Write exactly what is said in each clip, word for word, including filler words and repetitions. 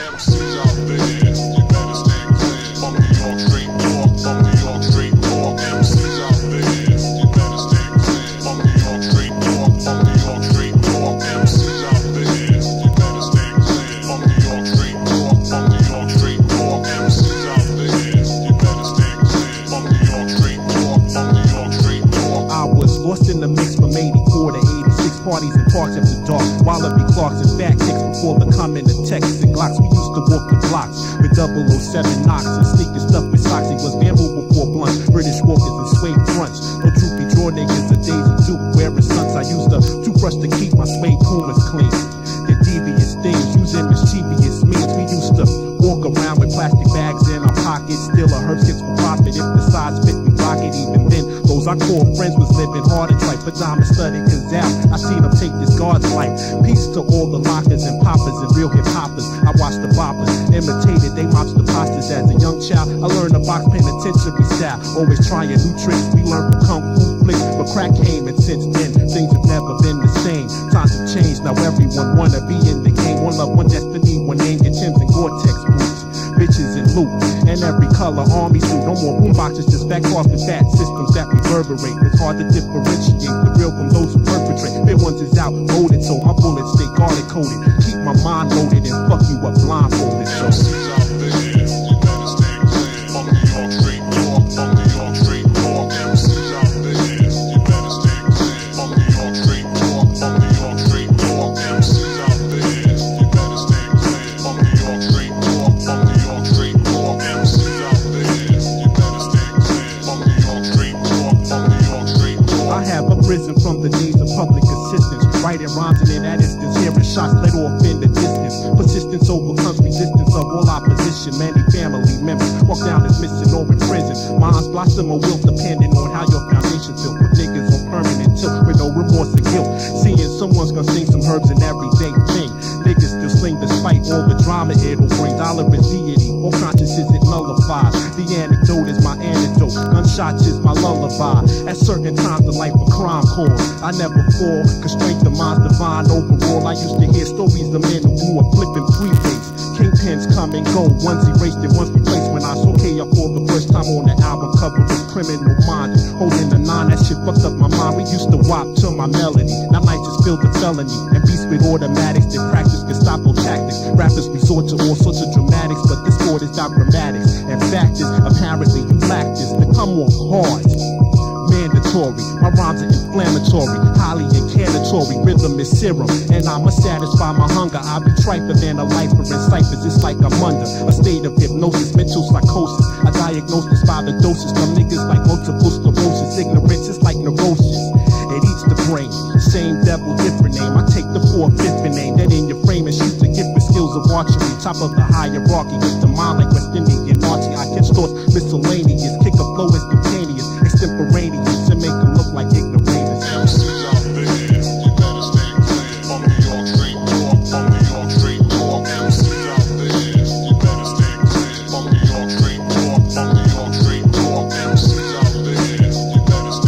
M Cs out there, you better stand clear. From New York straight talk, from New York straight talk. M Cs out there, you better stand clear. From New York straight talk, from New York straight talk. M Cs out there, you better stand clear. From New York straight talk, from New York straight talk. M Cs out there, you better stand clear. From New York straight talk, from New York straight talk. I was lost in the mix from eighty-four to eighty-six, parties and parks after dark. Wallaby Clarks and fat kicks before the coming of Texas and Glocks. We used to walk the blocks with double oh seven knocks and sneakers stuffed with socks. It was bamboo before blunts, British walkers and suede fronts. No droopy draw niggas a Daisy Duke wearing stunts. I used a toothbrush to keep my suede pumas clean. The devious things using mischievous means. We used to walk around with plastic bags in our pockets. Still a herb skits for profit. If the size fit, we rock it. Even then, those I called friends was living hard and tripe. But diamond studded gazelle, I seen them take this guard's life. Peace to all the lockers and poppers and real hip hoppers. I watched the boppers, imitated, they marched the posters. As a young child, I learned the box penitentiary style. Always trying new tricks, we learned from kung fu flicks. But crack came, and since then, things have never been the same. Times have changed, now everyone wanna be in the game. One love, one destiny, one name, get Timbs and Gore-Tex boots. Bitches and loot, and every color army suit. No more boomboxes, just back off the fat systems that reverberate. It's hard to differentiate the real from those who perpetrate. Their ones is outmoded, so my bullets stay guarded coded. Keep my mind loaded and fuck you up blindfolded. So. M Cs out there, you better stand clear. From New York straight talk, from New York straight talk. M Cs out there, you better stand clear. From New York straight talk, from New York straight talk. M Cs out there, you better stand clear. From New York straight talk, from New York straight talk. M Cs out there, you better stand clear. From New York straight talk, from New York straight talk. I have arisen from the days of public assistance, writing rhymes and in that instance, hearing shots let off in the distance. Persistence overcomes resistance of all opposition. Many family members walk down as missing or in prison. Minds blossom or wilt depending on how your foundation's built. Put niggas on permanent tilt with no remorse or guilt. Seeing someone's gonna sing some herbs and everyday thing. Niggas still sling despite all the drama it'll bring. Dollar is deity, all consciences it nullifies. The anecdote is my antidote, gunshots is my lullaby. At certain times the life of crime calls, I never fall, cause strength of mind's divine overall. I used to hear stories of men who grew up flipping freebase. Kingpins come and go, one's erased and one's replaced. When I saw K up for the first time on the album cover with Criminal Minds, holding the nine, that shit fucked up my mind. We used to wop to my melody, now nights just filled with felony. And beats with automatics that practice Gestapo tactics. Rappers resort to all sorts of dramatics, but this sport is not grammatics. And fact is, apparently you lack this, to come off hard. Mandatory, my rhymes are inflammatory, highly incantatory, rhythm is serum, and I'ma satisfy my hunger. I be triper than a lifer in ciphers, it's like I'm under a state of hypnosis, mental psychosis. I diagnose this by the doses, some niggas like multiple sclerosis, ignorance is like neurosis. It eats the brain, same devil, different name. I take the four-fifth name, that in your frame and shoot the gift with skills of archery. Top of the hierarchy, with the mind like West Indian archery. I catch thoughts miscellaneous, kick a flow instantaneous, extemporaneous, and make them look like ignoramus. M Cs out there, you better stand clear. From New York straight talk, from New York straight talk. M Cs out there, you better stand clear. From New York straight talk, from New York straight talk. M Cs out there, you better stand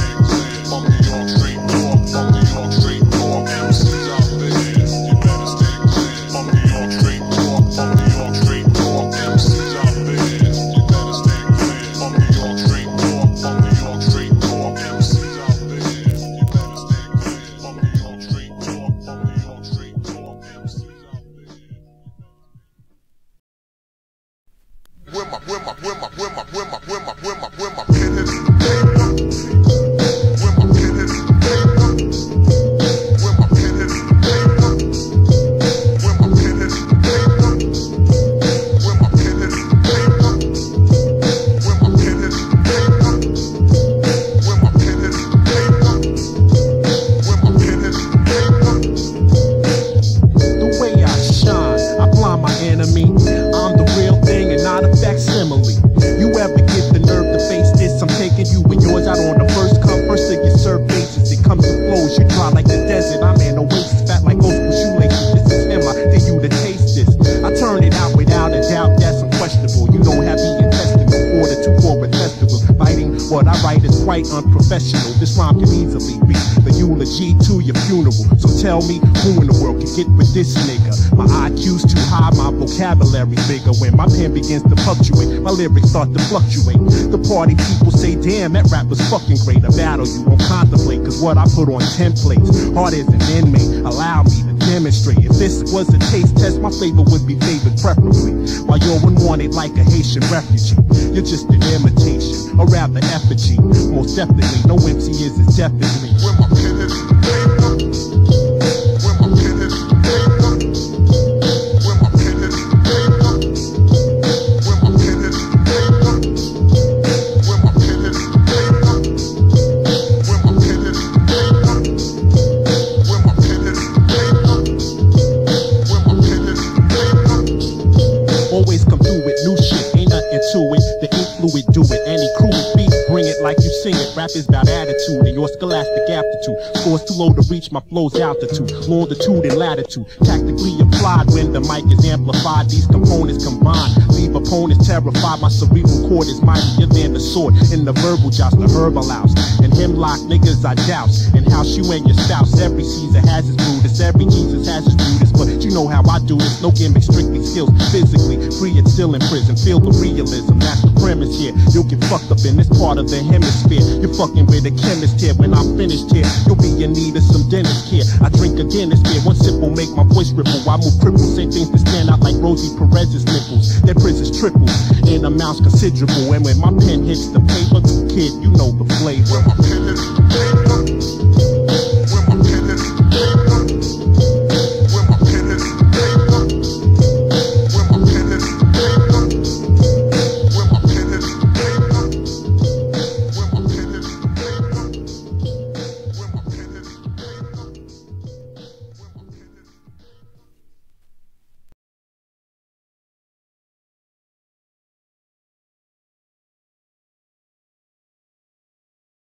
can easily be the eulogy to your funeral. So tell me, who in the world can get with this nigga? My I Q's too high, my vocabulary bigger. When my pen begins to fluctuate, my lyrics start to fluctuate. The party people say, damn, that rap was fucking great. A battle you won't contemplate, cause what I put on templates, hard as an inmate, allow me to demonstrate. If this was a taste test, my flavor would be favored preferably, while you're unwanted like a Haitian refugee. You're just an imitation, or rather effigy. Most definitely, no M C is as definitely. When my pen hits the paper, when my pen hits the paper, when my pen hits the paper, when my pen hits the paper, when my pen hits the paper, when my pen hits the paper, when my pen hits the paper, when my pen hits the paper. Always come through with new shit, ain't nothing to it. The ink fluid do it, any crew with beat, bring it like you sing it. Rap is about attitude and your scholastic aptitude. Scores too low to reach my flow's altitude, longitude and latitude. Tactically applied when the mic is amplified. These components combined leave opponents terrified. My cerebral cord is mightier than the sword. In the verbal joust, the herbal house. And hemlock niggas I douse. And house you and your spouse. Every Caesar has his Brutus, every Jesus has his Judas. But you know how I do this. No gimmick, strictly skills. Physically free and still in prison. Feel the realism, that's the premise here. You'll get fucked up in this part of the hemisphere. You're fucking with a chemist here. When I'm finished here, you'll be in need of some dentist care. I drink a Guinness beer. One sip will make my voice ripple. I move cripple, say things that stand out like Rosie Perez's nipples. Their prisons triple in amounts considerable. And when my pen hits the paper, kid, you know the flavor. When my pen hits the paper,